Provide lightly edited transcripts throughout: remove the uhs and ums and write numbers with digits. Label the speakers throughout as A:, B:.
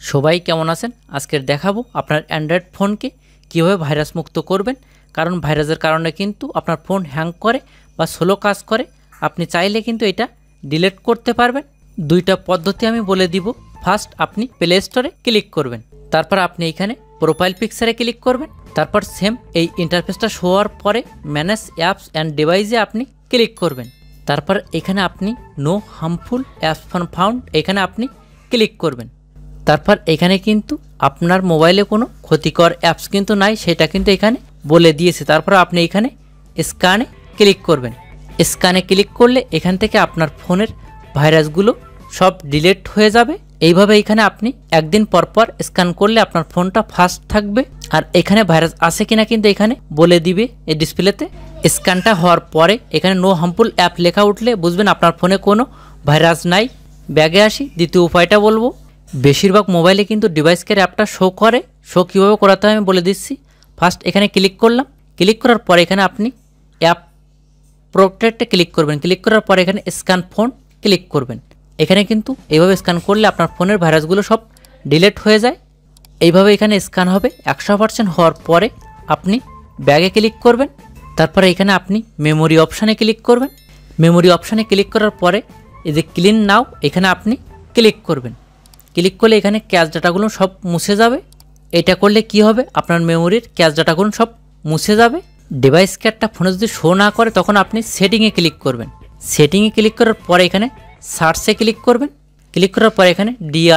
A: সবাই কেমন আছেন? আজকের দেখাবো আপনার অ্যান্ড্রয়েড ফোনকে কীভাবে ভাইরাস মুক্ত করবেন। কারণ ভাইরাসের কারণে কিন্তু আপনার ফোন হ্যাং করে বা স্লো কাজ করে। আপনি চাইলে কিন্তু এটা ডিলিট করতে পারবেন। দুইটা পদ্ধতি আমি বলে দিব। ফার্স্ট, আপনি প্লে স্টোরে ক্লিক করবেন, তারপর আপনি এখানে প্রোফাইল পিকচারে ক্লিক করবেন, তারপর সেম এই ইন্টারফেসটা শো হওয়ার পরে ম্যানেজ অ্যাপস অ্যান্ড ডিভাইসে আপনি ক্লিক করবেন। তারপর এখানে আপনি নো হার্মফুল অ্যাপস ফাউন্ড এখানে আপনি ক্লিক করবেন। তারপর এখানে কিন্তু আপনার মোবাইলে কোনো ক্ষতিকর অ্যাপস কিন্তু নাই, সেটা কিন্তু এখানে বলে দিয়েছে। তারপর আপনি এখানে স্ক্যানে ক্লিক করবেন। স্ক্যানে ক্লিক করলে এখান থেকে আপনার ফোনের ভাইরাসগুলো সব ডিলিট হয়ে যাবে। এইভাবে এখানে আপনি একদিন পর পর স্ক্যান করলে আপনার ফোনটা ফাস্ট থাকবে। আর এখানে ভাইরাস আছে কিনা কিন্তু এখানে বলে দিবে এই ডিসপ্লেতে। স্ক্যানটা হওয়ার পরে এখানে নো হার্মফুল অ্যাপ লেখা উঠলে বুঝবেন আপনার ফোনে কোনো ভাইরাস নাই। ব্যাগে আসি, দ্বিতীয় উপায়টা বলবো। বেশিরভাগ মোবাইলে কিন্তু ডিভাইস কেয়ার অ্যাপটা শো করে। কীভাবে করাতে হয় আমি বলে দিচ্ছি। ফার্স্ট এখানে ক্লিক করলাম, ক্লিক করার পরে এখানে আপনি অ্যাপ প্রোটেক্টে ক্লিক করবেন। ক্লিক করার পরে এখানে স্ক্যান ফোন ক্লিক করবেন। এখানে কিন্তু এইভাবে স্ক্যান করলে আপনার ফোনের ভাইরাসগুলো সব ডিলিট হয়ে যায়। এইভাবে এখানে স্ক্যান হবে। 100% হওয়ার পরে আপনি ব্যাগে ক্লিক করবেন। তারপরে এখানে আপনি মেমোরি অপশানে ক্লিক করবেন। মেমোরি অপশানে ক্লিক করার পরে এই যে ক্লিন নাও এখানে আপনি ক্লিক করবেন। ক্লিক করলে এখানে ক্যাশ ডাটাগুলো সব মুছে যাবে। এটা করলে কি হবে, আপনার মেমোরির ক্যাশ ডাটাগুলো সব মুছে যাবে। ডিভাইস কেয়ারটা ফোনে যদি শো না করে তখন আপনি সেটিংয়ে ক্লিক করবেন। সেটিংয়ে ক্লিক করার পরে এখানে সার্চে ক্লিক করবেন। ক্লিক করার পরে এখানে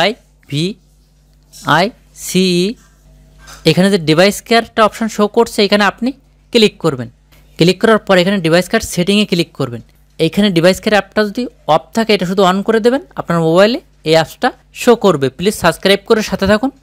A: DIVICE এখানে যে ডিভাইস কেয়ারটা অপশান শো করছে এখানে আপনি ক্লিক করবেন। ক্লিক করার পরে এখানে ডিভাইস কেয়ার সেটিংয়ে ক্লিক করবেন। এইখানে ডিভাইস কেয়ার অ্যাপটা যদি অফ থাকে এটা শুধু অন করে দেবেন, আপনার মোবাইলে এই অ্যাপসটা শো করবে। প্লিজ সাবস্ক্রাইব করে সাথে থাকুন।